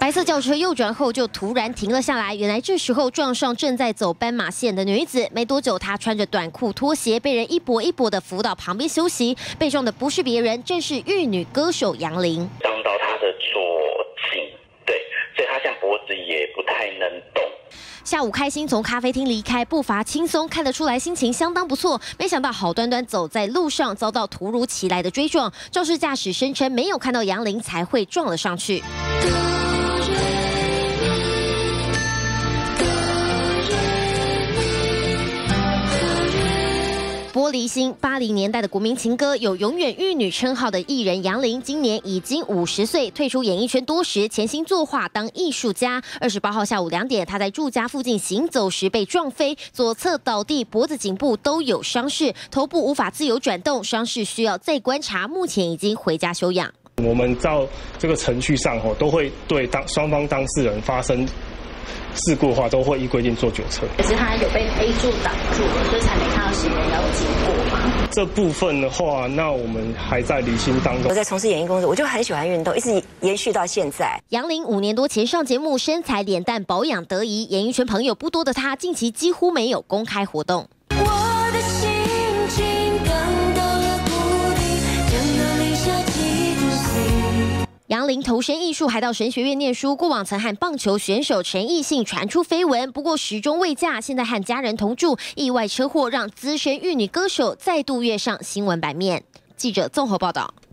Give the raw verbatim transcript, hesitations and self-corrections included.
白色轿车右转后就突然停了下来，原来这时候撞上正在走斑马线的女子。没多久，她穿着短裤拖鞋，被人一跛一跛的扶到旁边休息。被撞的不是别人，正是玉女歌手杨琳。 撞到她的左颈，对，所以她现在脖子也不太能动。 下午开心从咖啡厅离开，步伐轻松，看得出来心情相当不错。没想到好端端走在路上，遭到突如其来的追撞。肇事驾驶声称没有看到杨琳才会撞了上去。 玻璃心，八零年代的国民情歌，有永远玉女称号的艺人杨琳，今年已经五十岁，退出演艺圈多时，潜心作画当艺术家。二十八号下午两点，她在住家附近行走时被撞飞，左侧倒地，脖子、颈部都有伤势，头部无法自由转动，伤势需要再观察，目前已经回家休养。 我们照这个程序上吼，都会对当双方当事人发生 事故的话，都会依规定做酒测。 可是他有被 A 柱挡住了，所以才没看到行人要经过嘛。 这部分的话，那我们还在厘清当中。 我在从事演艺工作，我就很喜欢运动，一直延续到现在。 杨琳五年多前上节目，身材脸蛋保养得宜，演艺圈朋友不多的她，近期几乎没有公开活动。我的心情更多了不定，整个零下几度 C。 杨琳投身艺术，还到神学院念书。过往曾和棒球选手陈奕迅传出绯闻，不过始终未嫁。现在和家人同住，意外车祸让资深玉女歌手再度跃上新闻版面。记者综合报道。